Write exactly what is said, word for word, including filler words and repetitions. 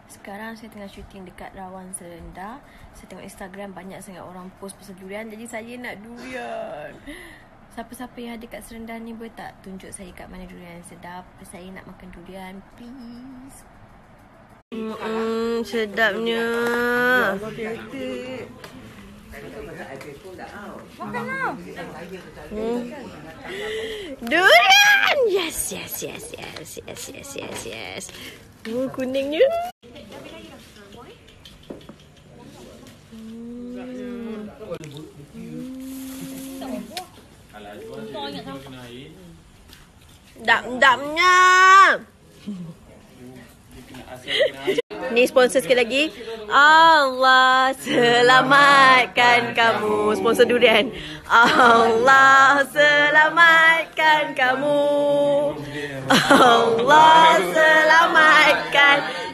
Sekarang saya tengah syuting dekat Rawan Serenda. Saya tengok Instagram banyak sangat orang post pasal durian. Jadi saya nak durian. Siapa-siapa yang ada kat Serenda ni boleh tak tunjuk saya kat mana durian yang sedap. Saya nak makan durian, please. Hmm, sedapnya. Makanlah. Hmm. Durian! Yes, yes, yes, yes, yes, yes, yes, yes. Oh, kuningnya. Hmm. Dap-dapnya. Ni sponsor sekali lagi. Allah selamatkan kamu. Sponsor durian. Allah selamatkan kamu. Allah selamatkan